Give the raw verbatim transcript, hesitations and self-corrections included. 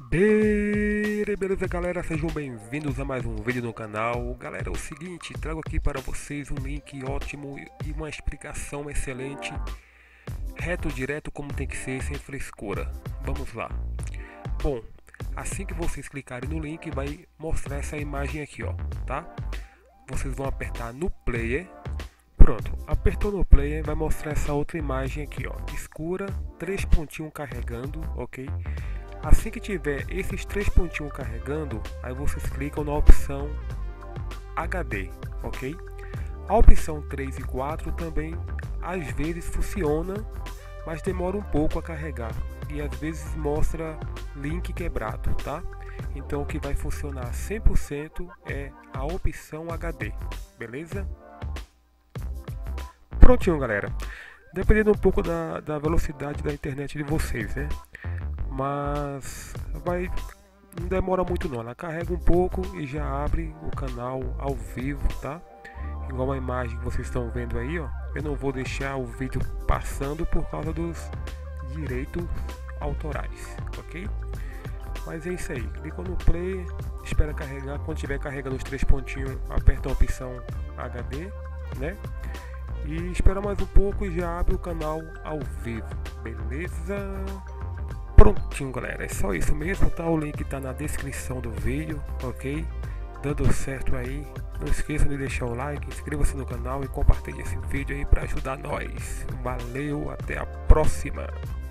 Be- Beleza, galera, sejam bem-vindos a mais um vídeo no canal. Galera, é o seguinte, trago aqui para vocês um link ótimo e uma explicação excelente, reto, direto, como tem que ser, sem frescura. Vamos lá. Bom, assim que vocês clicarem no link, vai mostrar essa imagem aqui, ó, tá? Vocês vão apertar no player. Pronto, apertou no player, vai mostrar essa outra imagem aqui, ó, escura, três pontinhos carregando, ok? Assim que tiver esses três pontinhos carregando, aí vocês clicam na opção H D, ok? A opção três e quatro também às vezes funciona, mas demora um pouco a carregar e às vezes mostra link quebrado, tá? Então o que vai funcionar cem por cento é a opção H D, beleza? Prontinho, galera. Dependendo um pouco da, da velocidade da internet de vocês, né? Mas vai, não demora muito não, ela carrega um pouco e já abre o canal ao vivo, tá? Igual a imagem que vocês estão vendo aí, ó. Eu não vou deixar o vídeo passando por causa dos direitos autorais, ok? Mas é isso aí, clica no play, espera carregar, quando tiver carregando os três pontinhos, aperta a opção H D, né? E espera mais um pouco e já abre o canal ao vivo, beleza? Prontinho, galera, é só isso mesmo, tá? O link tá na descrição do vídeo, ok? Dando certo aí, não esqueça de deixar o like, inscreva-se no canal e compartilhe esse vídeo aí para ajudar nós. Valeu, até a próxima!